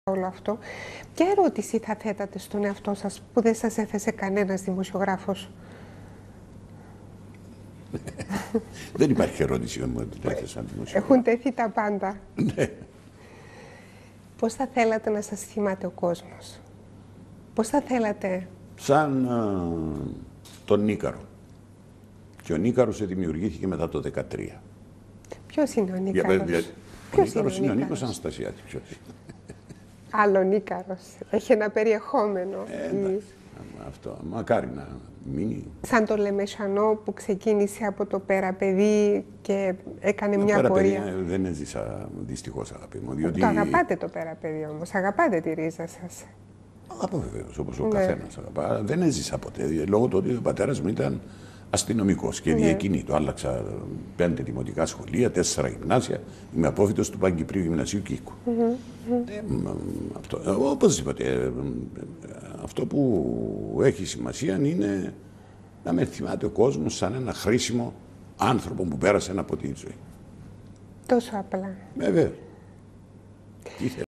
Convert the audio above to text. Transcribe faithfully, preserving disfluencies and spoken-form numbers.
όλο αυτό. Ποια ερώτηση θα θέτατε στον εαυτό σας που δεν σας έθεσε κανένας δημοσιογράφος? Δεν υπάρχει ερώτηση όμως που έθεσαν δημοσιογράφος. Έχουν τέθει τα πάντα. Ναι. Πώς θα θέλατε να σας θυμάται ο κόσμος? Πώς θα θέλατε? Σαν α, τον Νίκαρο. Και ο Νίκαρος δημιουργήθηκε μετά το δύο χιλιάδες δεκατρία. Ποιος είναι ο Νίκαρος? Για, ο Νίκαρος είναι ο Νίκος Αναστασιάτη. Ποιος είναι? Άλλο Νίκαρος. Έχει ένα περιεχόμενο. Ε, εντάξει. Αυτό. Μακάρι να μείνει. Σαν το Λεμεσανό που ξεκίνησε από το πέρα παιδί και έκανε το μια πέρα πορεία. Παιδί, δεν έζησα δυστυχώς, αγάπη μου. Διότι... Το αγαπάτε το πέρα παιδί όμως. Αγαπάτε τη ρίζα σας. Αγαπώ βεβαίως, όπως ο Ναι. καθένας αγαπά. Δεν έζησα ποτέ. Λόγω του ότι ο πατέρας μου ήταν αστυνομικός και Ναι. διακινήτου. Άλλαξα πέντε δημοτικά σχολεία, τέσσερα γυμνάσια. Είμαι απόφοιτος του Παγκυπρίου Γυμνασίου Κίκου. Mm-hmm. Ε, αυτό, οπωσδήποτε. Ε, αυτό που έχει σημασία είναι να με θυμάται ο κόσμος σαν ένα χρήσιμο άνθρωπο που πέρασε από τη ζωή. Τόσο απλά. Βέβαια.